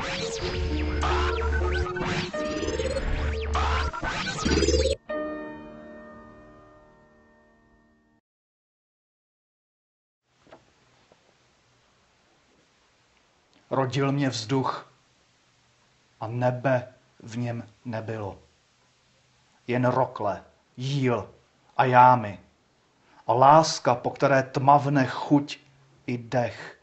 Rodil mě vzduch a nebe v něm nebylo. Jen rokle, jíl a jámy a láska, po které tmavne chuť i dech.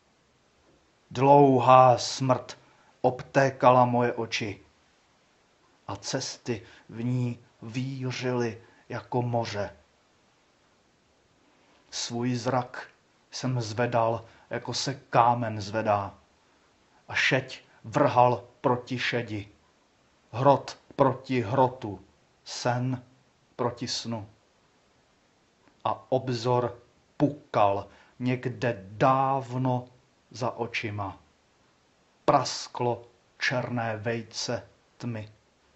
Dlouhá smrt obtékala moje oči a cesty v ní vířily jako moře. Svůj zrak jsem zvedal, jako se kámen zvedá, a šeť vrhal proti šedi, hrot proti hrotu, sen proti snu. A obzor pukal někde dávno za očima. Prasklo černé vejce tmy.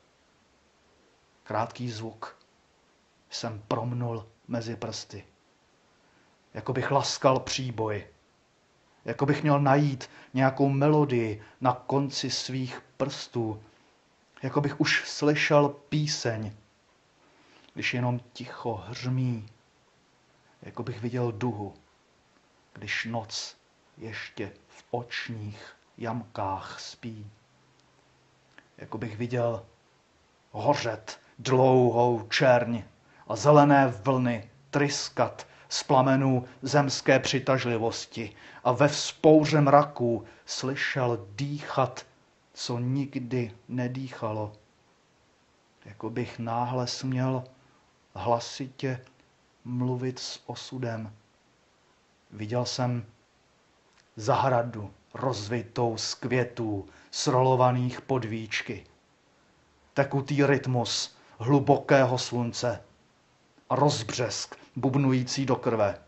Krátký zvuk jsem promnul mezi prsty. Jako bych laskal příboj. Jako bych měl najít nějakou melodii na konci svých prstů. Jako bych už slyšel píseň, když jenom ticho hřmí. Jako bych viděl duhu, když noc ještě v očních jamkách spí. Jako bych viděl hořet dlouhou čerň a zelené vlny tryskat z plamenů zemské přitažlivosti a ve vzpouře mraků slyšel dýchat, co nikdy nedýchalo. Jako bych náhle směl hlasitě mluvit s osudem. Viděl jsem zahradu rozvitou z květů, srolovaných pod víčky. Tekutý rytmus hlubokého slunce a rozbřesk bubnující do krve.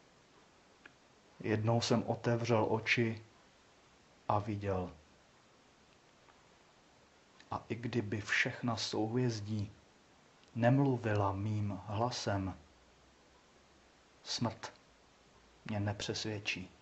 Jednou jsem otevřel oči a viděl. A i kdyby všechna souhvězdí nemluvila mým hlasem, smrt mě nepřesvědčí.